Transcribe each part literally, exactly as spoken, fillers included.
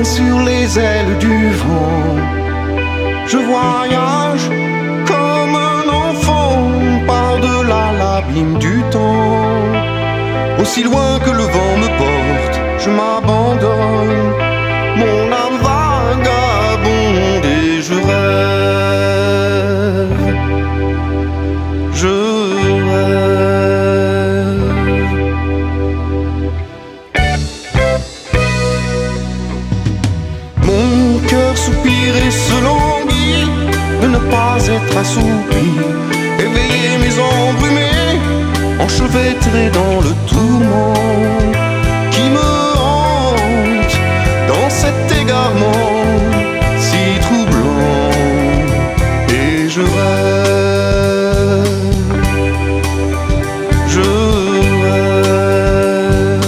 sur les ailes du vent. Je voyage comme un enfant par-delà l'abîme du temps. Aussi loin que le vent me porte, je m'abandonne. Mon âme vagabonde et je rêve. Je rêve. Mon cœur soupire et se languit de ne pas être assoupi. Éveiller mes embrumés, enchevêtrés dans le tourment qui me hante dans cet égarement si troublant. Et je rêve, je rêve.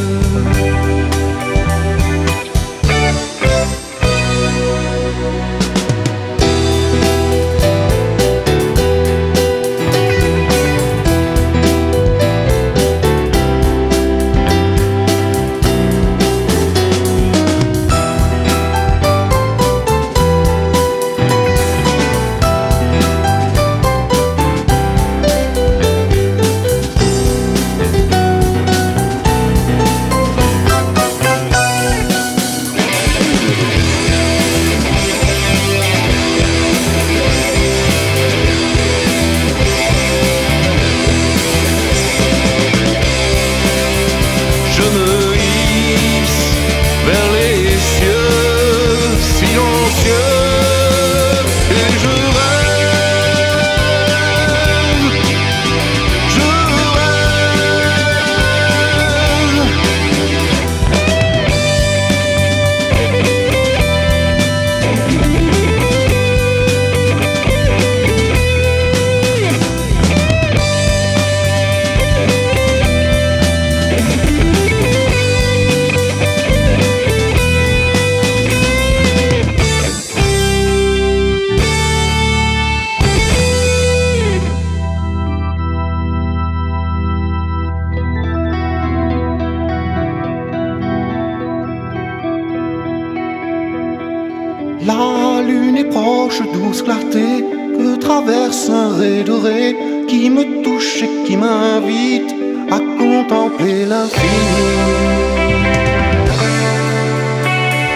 La lune est proche, douce clarté, que traverse un ray doré qui me touche et qui m'invite à contempler l'infini.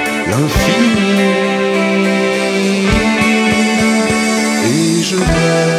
L'infini. Et je rêve.